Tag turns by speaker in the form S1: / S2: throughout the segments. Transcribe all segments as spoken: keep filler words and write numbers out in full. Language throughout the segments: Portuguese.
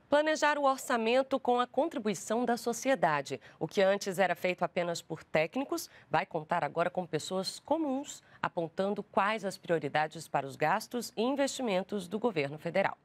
S1: Planejar o orçamento com a contribuição da sociedade. O que antes era feito apenas por técnicos, vai contar agora com pessoas comuns, apontando quais as prioridades para os gastos e investimentos do governo federal.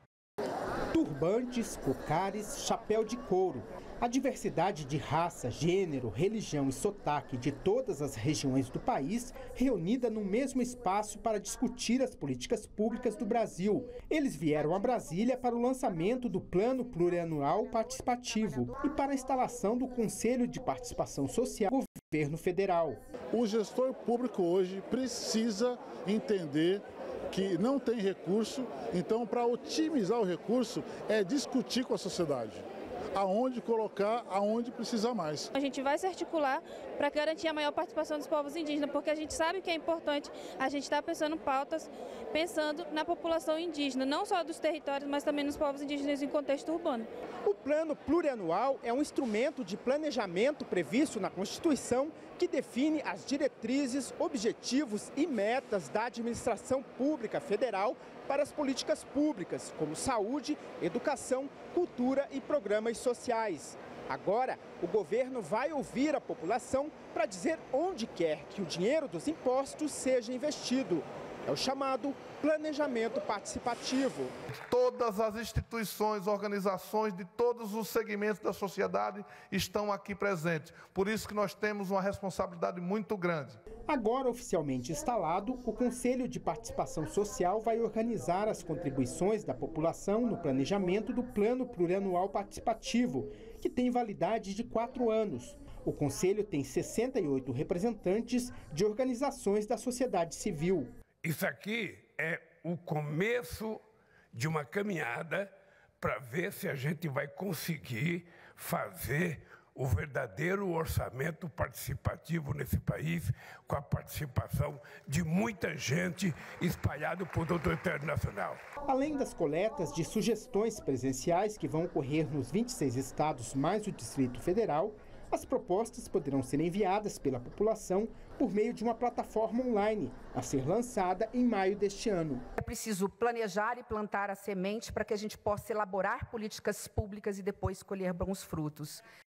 S2: Turbantes, cocares, chapéu de couro. A diversidade de raça, gênero, religião e sotaque de todas as regiões do país reunida no mesmo espaço para discutir as políticas públicas do Brasil. Eles vieram a Brasília para o lançamento do Plano Plurianual Participativo e para a instalação do Conselho de Participação Social do governo federal.
S3: O gestor público hoje precisa entender que não tem recurso, então para otimizar o recurso é discutir com a sociedade. Aonde colocar, aonde precisa mais.
S4: A gente vai se articular para garantir a maior participação dos povos indígenas, porque a gente sabe que é importante a gente estar pensando pautas, pensando na população indígena, não só dos territórios, mas também nos povos indígenas em contexto urbano.
S2: O Plano Plurianual é um instrumento de planejamento previsto na Constituição que define as diretrizes, objetivos e metas da administração pública federal para as políticas públicas, como saúde, educação, cultura e programas sociais. Agora, o governo vai ouvir a população para dizer onde quer que o dinheiro dos impostos seja investido. É o chamado planejamento participativo.
S5: Todas as instituições, organizações de todos os segmentos da sociedade estão aqui presentes. Por isso que nós temos uma responsabilidade muito grande.
S2: Agora oficialmente instalado, o Conselho de Participação Social vai organizar as contribuições da população no planejamento do Plano Plurianual Participativo, que tem validade de quatro anos. O Conselho tem sessenta e oito representantes de organizações da sociedade civil.
S6: Isso aqui é o começo de uma caminhada para ver se a gente vai conseguir fazer o verdadeiro orçamento participativo nesse país, com a participação de muita gente espalhada por todo o território nacional.
S2: Além das coletas de sugestões presenciais que vão ocorrer nos vinte e seis estados mais o Distrito Federal, as propostas poderão ser enviadas pela população por meio de uma plataforma online, a ser lançada em maio deste ano.
S7: É preciso planejar e plantar a semente para que a gente possa elaborar políticas públicas e depois colher bons frutos.